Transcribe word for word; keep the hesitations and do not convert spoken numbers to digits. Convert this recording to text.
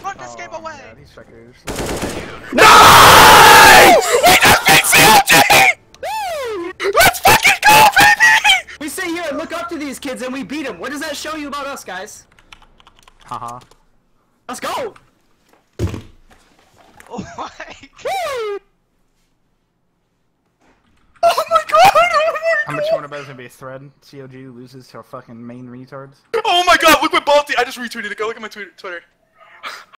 Put this oh, game away! God, these fuckers. Nice! We just beat C L G! Let's fucking go, baby! We sit here and look up to these kids and we beat them. What does that show you about us, guys? Haha. Let's go! Oh my god! Oh my god! Oh my How much you want to bet is gonna be a thread? C L G loses to our fucking main retards? Oh my god, look my ball. I just retweeted it. Go look at my Twitter.